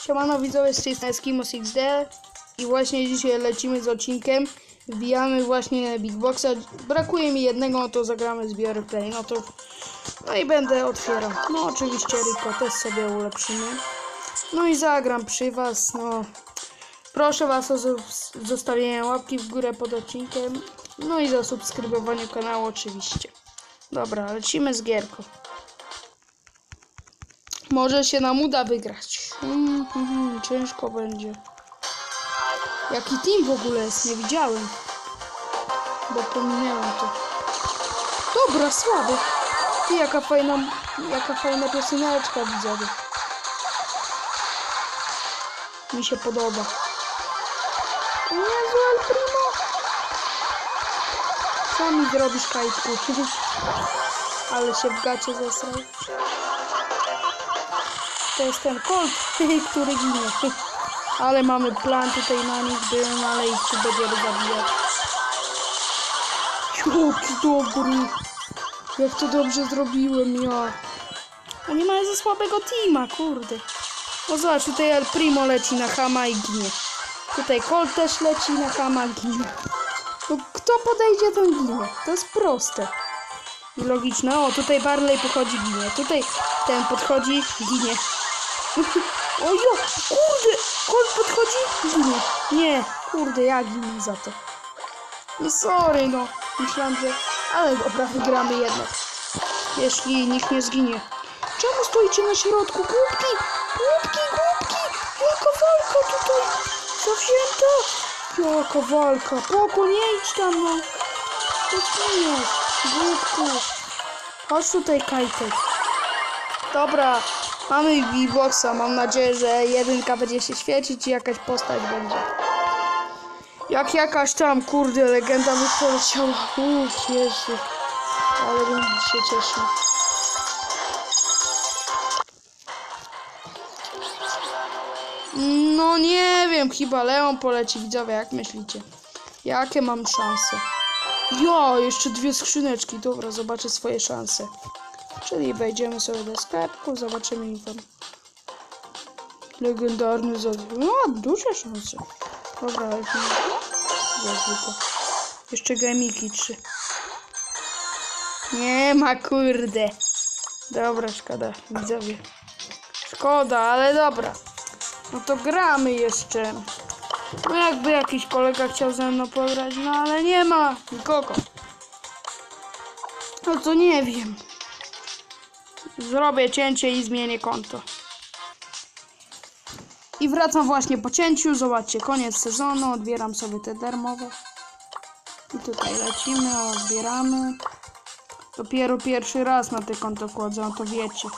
Siemano widzowie, z tej strony Eskimos XD i właśnie dzisiaj lecimy z odcinkiem. Wbijamy właśnie Big Boxa. Brakuje mi jednego, no to zagramy, zbiorę play, no i będę otwierał. No oczywiście Rico też sobie ulepszymy. No i zagram przy was, no. Proszę was o zostawienie łapki w górę pod odcinkiem. No i zasubskrybowanie kanału oczywiście. Dobra, lecimy z gierką. Może się nam uda wygrać. Ciężko będzie. Jaki team w ogóle jest? Nie widziałem. Bo pominęłam to. Dobra, słaby. Ty, jaka fajna pioseneczka, widzowie. Mi się podoba. Jezu, El Primo. Co mi zrobisz, Kajtku? Ale się w gacie zesrał. To jest ten Colt, który ginie. Ale mamy plan tutaj na nich, ale ich tu będziemy zabijać. Jaki dobry. Jak to dobrze zrobiłem, ja. Oni mają za słabego teama, kurde. No zobacz, tutaj El Primo leci na Hama i ginie. Tutaj Colt też leci na Hama i ginie. No kto podejdzie, ten ginie. To jest proste. I logiczne. O, tutaj Barley podchodzi, ginie. Tutaj ten podchodzi, ginie. Ojo, kurde, Colt podchodzi, ginie. Nie, kurde, ja ginę za to. No sorry, no. Myślałem, że... Ale dobra, wygramy jednak. Jeśli nikt nie zginie. Czemu stoicie na środku? Głupki! Głupki, głupki! Jaka walka tutaj! Zawzięta! Jaka walka! Poko, nie idź tam, no! Co zmieniasz? Głupku! Chodź tutaj, Kajtek. Dobra, mamy Big Boxa. Mam nadzieję, że jedynka będzie się świecić i jakaś postać będzie. Jak jakaś tam, kurde, legenda by poleciała. Jezu. Ale bym się cieszył. No nie wiem, chyba Leon poleci, widzowie, jak myślicie? Jakie mam szanse? Jo, jeszcze dwie skrzyneczki. Dobra, zobaczę swoje szanse. Czyli wejdziemy sobie do sklepu, zobaczymy info. Legendarny zazwyczaj. No, duże szanse. Dobra, lecimy. Zazwyczaj. Jeszcze gamiki 3. Nie ma, kurde. Dobra, szkoda, widzowie. Szkoda, ale dobra. No to gramy jeszcze. No jakby jakiś kolega chciał ze mną pograć, no ale nie ma nikogo. No to nie wiem. Zrobię cięcie i zmienię konto. I wracam właśnie po cięciu. Zobaczcie, koniec sezonu. Odbieram sobie te darmowe. I tutaj lecimy, odbieramy. Dopiero pierwszy raz na te konto wchodzę, no to wiecie.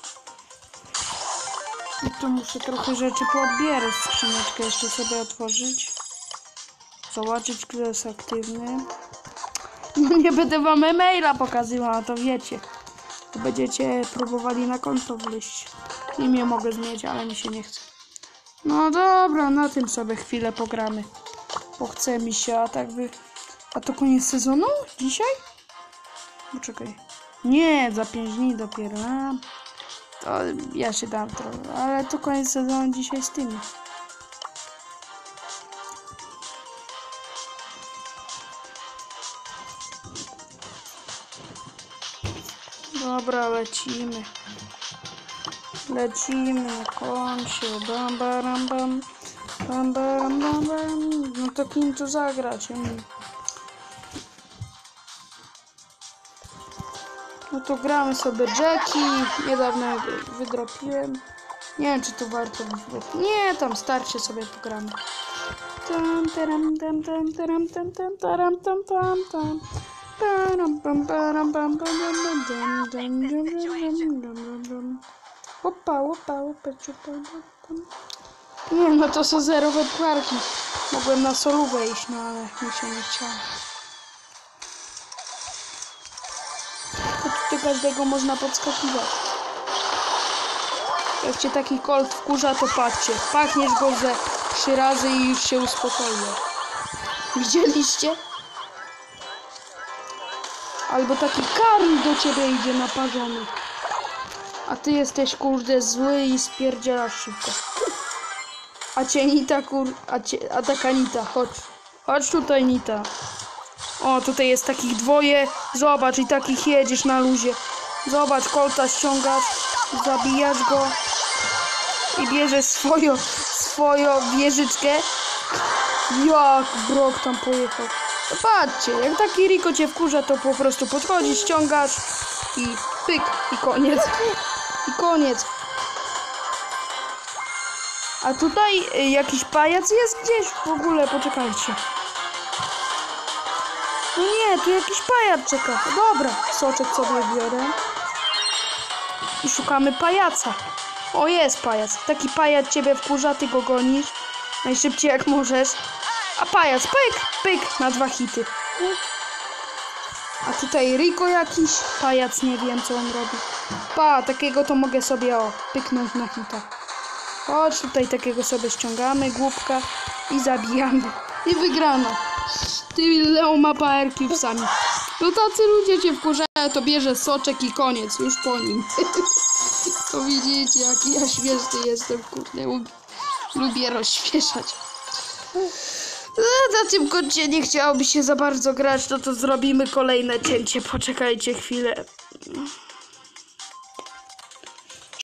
I tu muszę trochę rzeczy poodbierać. Skrzyneczkę jeszcze sobie otworzyć. Zobaczyć, kto jest aktywny. No nie będę wam e-maila pokazywał, to wiecie. To będziecie próbowali na konto wleźć. Imię mogę zmienić, ale mi się nie chce. No dobra, na tym sobie chwilę pogramy. Bo chce mi się, a tak by... A to koniec sezonu? Dzisiaj? Poczekaj. Nie, za 5 dni dopiero. To ja się dam trochę, ale to koniec sezonu dzisiaj z tym. Dobra, lecimy. Lecimy na koncie. Bam, baram, bam. Bam, baram, bam, bam. No to kim tu zagrać? No to gramy sobie Jackie. Niedawno wydropiłem. Nie wiem, czy to warto. Nie, tam starcie sobie pogramy. Tam, taram, tam, tam, taram, tam, tam, taram, tam, tam, tam. Opa, opa, opa, ciupa. Nie, no to są zerowe puarki. Mogłem na solówę iść, no ale mi się nie chciało. Do każdego można podskakiwać. Jak cię taki Colt wkurza, to patrzcie. Pachniesz go ze 3 razy i już się uspokoi. Widzieliście? Albo taki Karl do ciebie idzie naparzony. A ty jesteś, kurde, zły i spierdzielasz szybko. A cię Nita a taka Nita, chodź. Chodź tutaj Nita. O, tutaj jest takich dwoje. Zobacz, i takich jedziesz na luzie. Zobacz, Colta ściągasz, zabijasz go i bierzesz swoją wieżyczkę. Jak Brock tam pojechał. No patrzcie, jak taki Rico cię wkurza, to po prostu podchodzisz, ściągasz i pyk, i koniec. I koniec. A tutaj jakiś pajac jest gdzieś w ogóle, poczekajcie. No nie, tu jakiś pajac czeka. Dobra, soczek sobie biorę. I szukamy pajaca. O, jest pajac. Taki pajac ciebie wkurza, ty go gonisz. Najszybciej jak możesz. A pajac, pyk, pyk, na 2 hity. A tutaj Rico jakiś. Pajac, nie wiem co on robi. Pa, takiego to mogę sobie, pyknąć na hita. Chodź, tutaj takiego sobie ściągamy, głupka i zabijamy. I wygrana. Ty Leoma paerki psami. No tacy ludzie cię wkurzają, to bierze soczek i koniec, już po nim. To widzicie, jaki ja śmieszny jestem, kurde. Lubię rozśmieszać. Na tym koncie nie chciałoby się za bardzo grać, no to zrobimy kolejne cięcie. Poczekajcie chwilę.